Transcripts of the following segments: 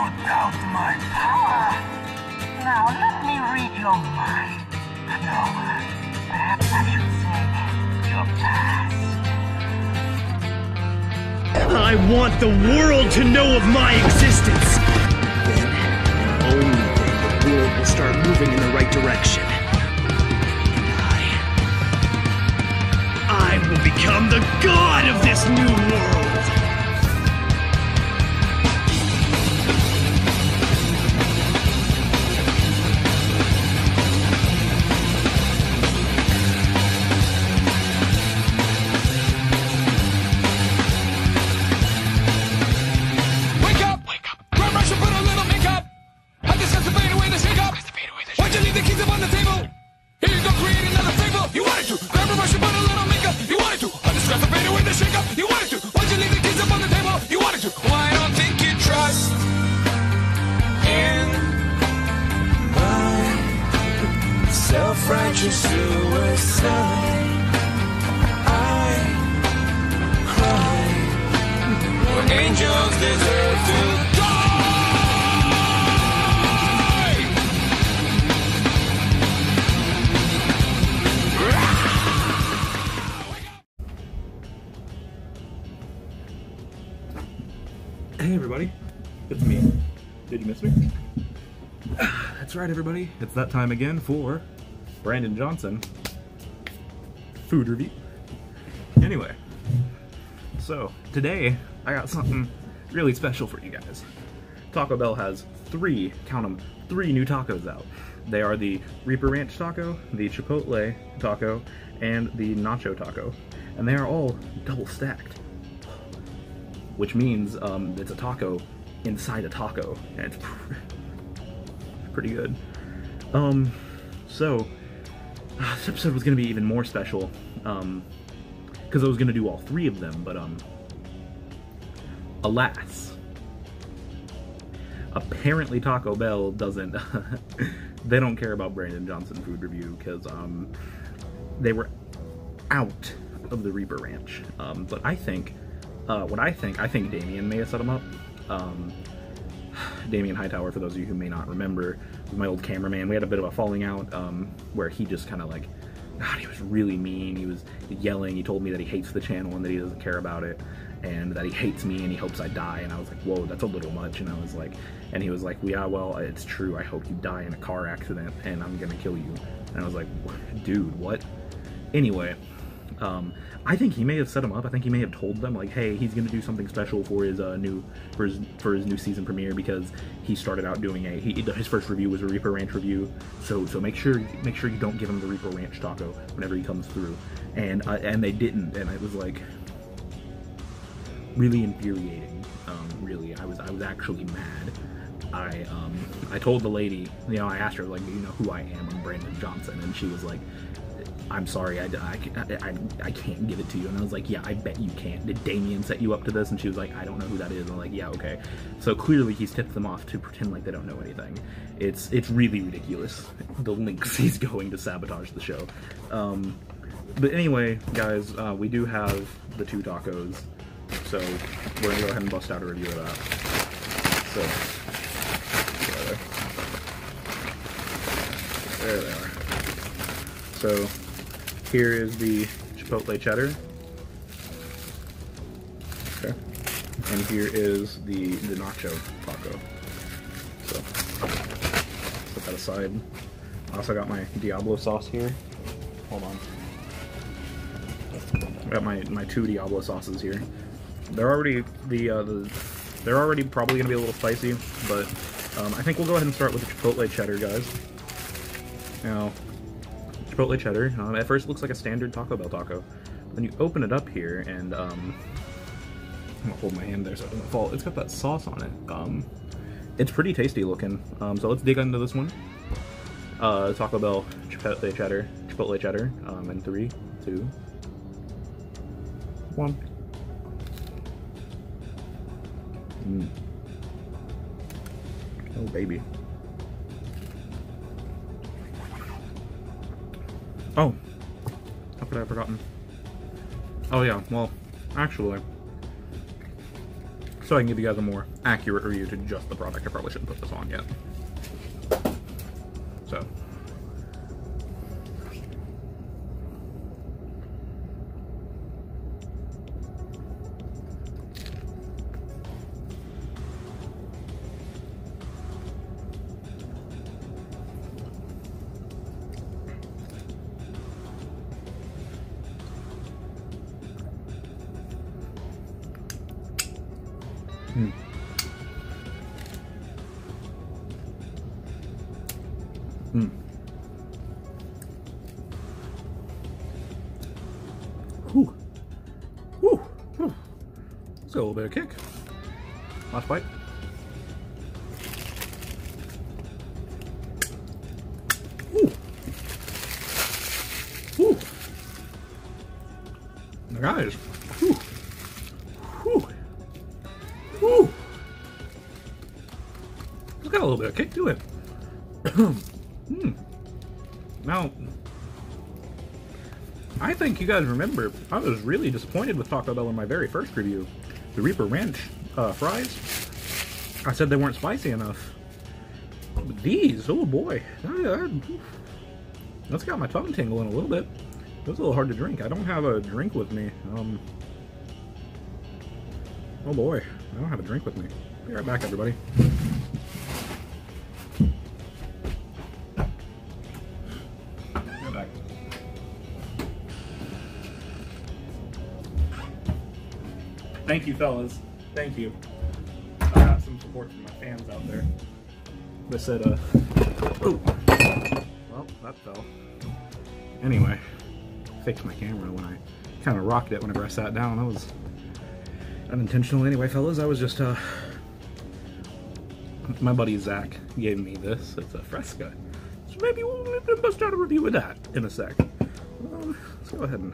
doubt my power. Now let me read your mind. No, perhaps I should say your past. I want the world to know of my existence. Then, and only then, the world will start moving in the right direction. And I will become the god of this new world. Self-righteous suicide. I cry when angels deserve to die. Hey everybody, it's me. Did you miss me? That's right everybody, it's that time again for Brandon Johnson food review. Anyway, so today I got something really special for you guys. Taco Bell has three, count them, three new tacos out. They are the Reaper Ranch taco, the chipotle taco, and the nacho taco. And they are all double stacked, which means it's a taco inside a taco, and it's pretty good. So this episode was going to be even more special, because I was going to do all three of them, but, alas, apparently Taco Bell doesn't, they don't care about Brandon Johnson food review, because, they were out of the Reaper Ranch, but I think Damien may have set them up. Damien Hightower, for those of you who may not remember, was my old cameraman. We had a bit of a falling out, where he just kind of like, God, he was really mean. He was yelling. He told me that he hates the channel and that he doesn't care about it, and that he hates me and he hopes I die. And I was like, whoa, that's a little much. And I was like, and he was like, well, yeah, well, it's true. I hope you die in a car accident and I'm gonna kill you. And I was like, dude, what? Anyway, I think he may have set them up. I think he may have told them, like, hey, he's gonna do something special for his new new season premiere, because he started out doing his first review was a Reaper Ranch review. So make sure you don't give him the Reaper Ranch taco whenever he comes through. And they didn't, and it was like really infuriating. Really, I was actually mad. I told the lady, you know, I asked her, like, you know who I am? I'm Brandon Johnson, and she was like, I'm sorry, I can't give it to you. And I was like, yeah, I bet you can't. Did Damien set you up to this? And she was like, I don't know who that is. And I'm like, yeah, okay. So clearly he's tipped them off to pretend like they don't know anything. It's really ridiculous, the lengths he's going to sabotage the show. But anyway, guys, we do have the two tacos, so we're gonna go ahead and bust out a review of that. So, there they are. So, here is the chipotle cheddar. Okay. And here is the nacho taco. So, put that aside. I also got my Diablo sauce here. Hold on. I got my two Diablo sauces here. They're already they're already probably gonna be a little spicy, but I think we'll go ahead and start with the chipotle cheddar, guys. Now, chipotle cheddar, at first it looks like a standard Taco Bell taco. Then you open it up here, and I'm gonna hold my hand there so it doesn't fall. It's got that sauce on it. It's pretty tasty looking. So let's dig into this one. Taco Bell chipotle cheddar, in 3, 2, 1. Oh baby. Oh, how could I have forgotten? Oh yeah, well, actually, so I can give you guys a more accurate review to just the product. I probably shouldn't put this on yet. So. Mm. Mm. Whew. Whew. Whew. Let's go a little bit of kick. Last bite. Ooh. Ooh. Now guys. Whew. Whew. Whew. It's got a little bit of kick to it. Now, I think you guys remember, I was really disappointed with Taco Bell in my very first review. The Reaper Ranch fries. I said they weren't spicy enough. But these, oh boy. That's got my tongue tingling a little bit. It was a little hard to drink. I don't have a drink with me. Oh boy, I don't have a drink with me. Be right back, everybody. Be right back. Thank you, fellas. Thank you. I got some support from my fans out there. They said, oh. Well, that fell. Anyway, fixed my camera when I kind of rocked it whenever I sat down. That was unintentional anyway, fellas. I was just, my buddy Zach gave me this. It's a Fresca. So maybe we'll bust out a review of that in a sec. Let's go ahead and,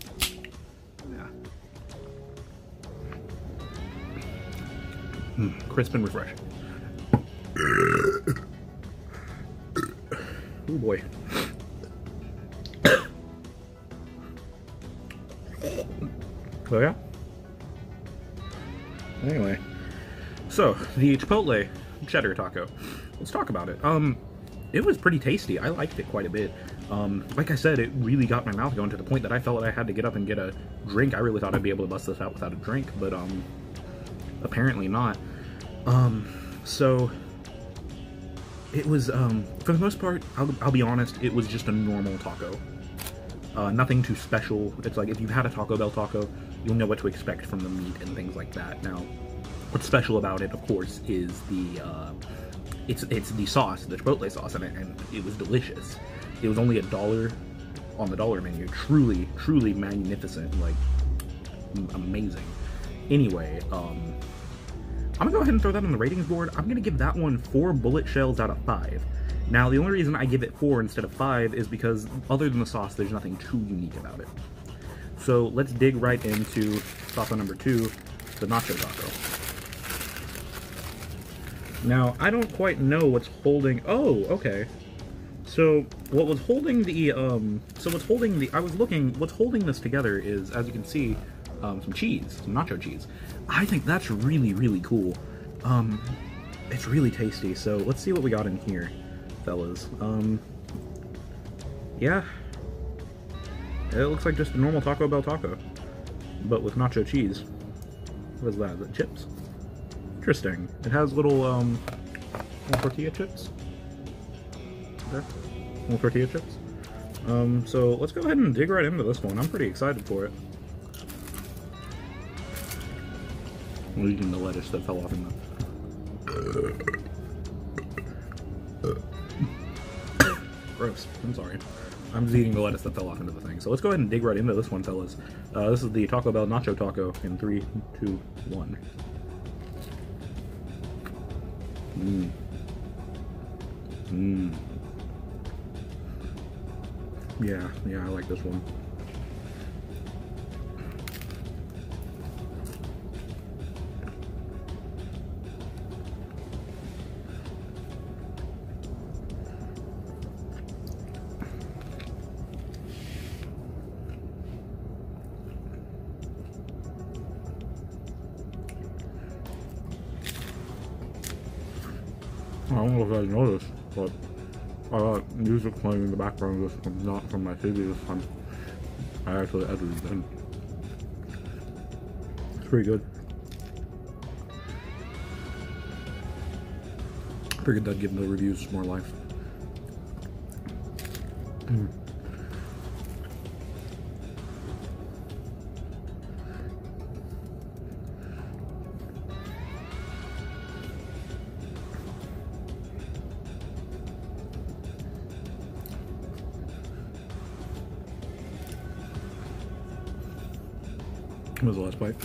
yeah. Crisp and refreshing. Oh boy. Oh yeah? Anyway, so the chipotle cheddar taco. Let's talk about it. It was pretty tasty. I liked it quite a bit. Like I said, it really got my mouth going to the point that I felt like I had to get up and get a drink. I really thought I'd be able to bust this out without a drink, but apparently not. So it was for the most part, I'll be honest, it was just a normal taco. Nothing too special. It's like if you've had a Taco Bell taco, you'll know what to expect from the meat and things like that. Now, what's special about it, of course, is the it's the sauce, the chipotle sauce in it, and it was delicious. It was only $1 on the dollar menu. Truly, truly magnificent, like amazing. Anyway, I'm gonna go ahead and throw that on the ratings board. I'm gonna give that one 4 bullet shells out of 5. Now, the only reason I give it 4 instead of 5 is because, other than the sauce, there's nothing too unique about it. So, let's dig right into taco number 2, the nacho taco. Now, I don't quite know what's holding... Oh, okay. So, what was holding the, what's holding this together is, as you can see, some cheese, some nacho cheese. I think that's really, really cool. It's really tasty, so let's see what we got in here, fellas. Yeah. It looks like just a normal Taco Bell taco, but with nacho cheese. What is that? Is that chips? Interesting. It has little tortilla chips. There. Little tortilla chips. So let's go ahead and dig right into this one. I'm pretty excited for it. I'm eating the lettuce that fell off in the... Gross. I'm sorry. I'm just eating the lettuce that fell off into the thing. So let's go ahead and dig right into this one, fellas. This is the Taco Bell Nacho Taco in 3, 2, 1. Mmm. Mmm. Yeah, I like this one. I don't know if you guys noticed, but I got music playing in the background this time, not from my TV this time. I actually edited it in. It's pretty good. Figured that'd give the reviews more life. What was the last bite?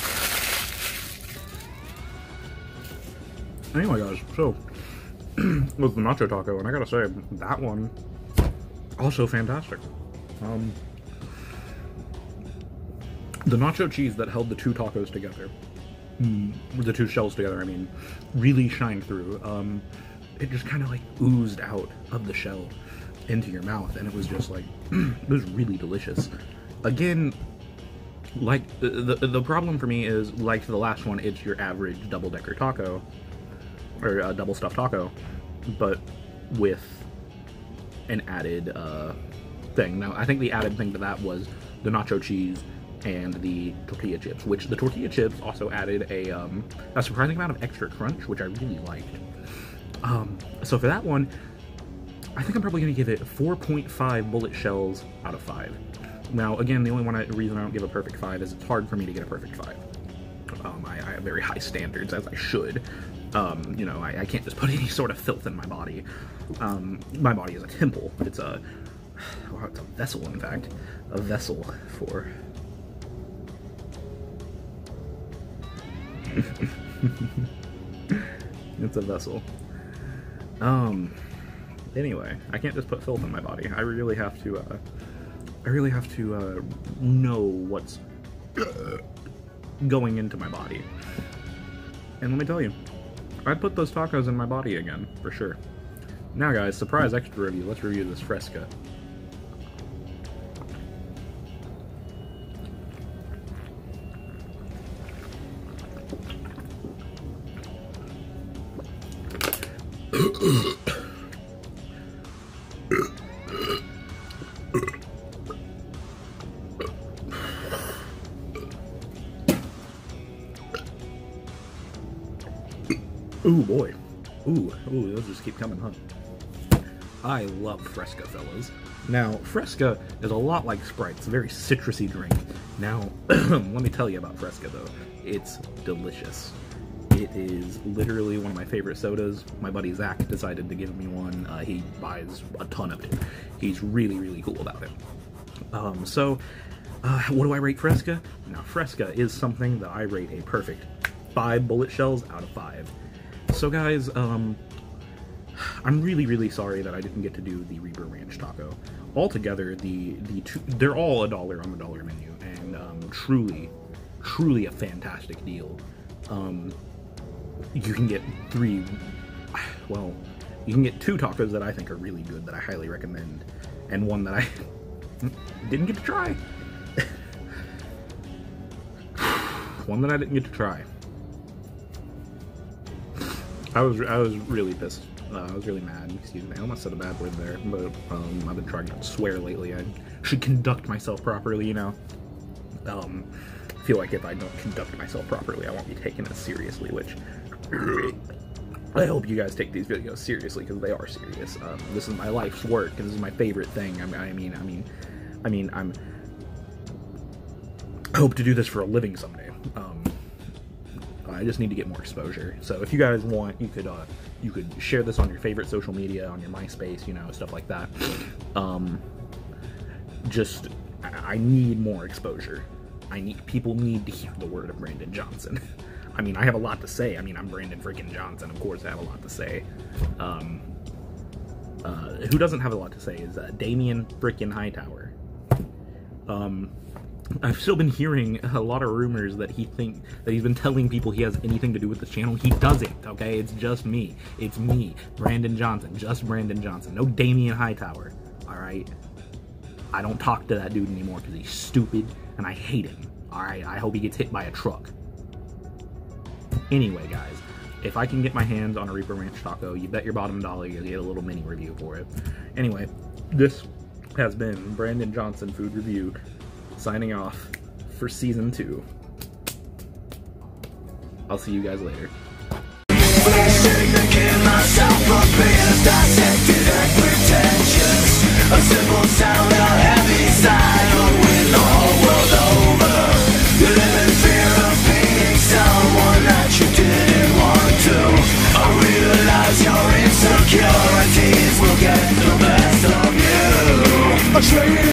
Anyway, guys, so with the nacho taco, and I gotta say, that one also fantastic. The nacho cheese that held the two tacos together, the two shells together, I mean, really shined through. It just kind of like oozed out of the shell into your mouth, and it was just like, it was really delicious. Again, like, the problem for me is, like the last one, it's your average double-decker taco, or a double stuffed taco, but with an added thing. Now, I think the added thing to that was the nacho cheese and the tortilla chips, which the tortilla chips also added a surprising amount of extra crunch, which I really liked. So for that one, I think I'm probably going to give it 4.5 bullet shells out of 5. Now, again, the only reason I don't give a perfect 5 is it's hard for me to get a perfect 5. I have very high standards, as I should. You know, I can't just put any sort of filth in my body. My body is a temple. It's a vessel, in fact. A vessel for... It's a vessel. Anyway, I can't just put filth in my body. I really have to know what's going into my body. And let me tell you, I'd put those tacos in my body again, for sure. Now guys, surprise extra review. Let's review this Fresca. Ooh, boy. Ooh, those just keep coming, huh? I love Fresca, fellas. Now, Fresca is a lot like Sprite. It's a very citrusy drink. Now, let me tell you about Fresca, though. It's delicious. It is literally one of my favorite sodas. My buddy Zach decided to give me one. He buys a ton of it. He's really, really cool about it. What do I rate Fresca? Now, Fresca is something that I rate a perfect 5 bullet shells out of 5. So guys, I'm really, really sorry that I didn't get to do the Reaper Ranch taco. Altogether, they're all $1 on the dollar menu, and truly a fantastic deal. You can get you can get 2 tacos that I think are really good, that I highly recommend, and one that I didn't get to try. One that I didn't get to try. I was really pissed. I was really mad. Excuse me. I almost said a bad word there, but I've been trying not to swear lately. I should conduct myself properly, you know. I feel like if I don't conduct myself properly, I won't be taken as seriously, which I hope you guys take these videos seriously, because they are serious. This is my life's work, and this is my favorite thing. I hope to do this for a living someday. I just need to get more exposure. So if you guys want, you could share this on your favorite social media, on your MySpace, you know, stuff like that. I need more exposure. People need to hear the word of Brandon Johnson. I mean, I have a lot to say. I mean, I'm Brandon freaking Johnson. Of course I have a lot to say. Who doesn't have a lot to say is DAMIEN freaking HIGHTOWER. I've still been hearing a lot of rumors that he's been telling people he has anything to do with this channel. He doesn't, okay? It's just me. It's me, Brandon Johnson. Just Brandon Johnson. No DAMIEN HIGHTOWER, alright? I don't talk to that dude anymore because he's stupid, and I hate him, alright? I hope he gets hit by a truck. Anyway, guys, If I can get my hands on a Reaper Ranch taco, you bet your bottom dollar you'll get a little mini review for it. Anyway, this has been Brandon Johnson Food Review, signing off for Season 2. I'll see you guys later. A simple sound, a heavy sigh, or win the whole world over. You live in fear of being someone that you didn't want to. I realize your insecurities will get the best of you. A trade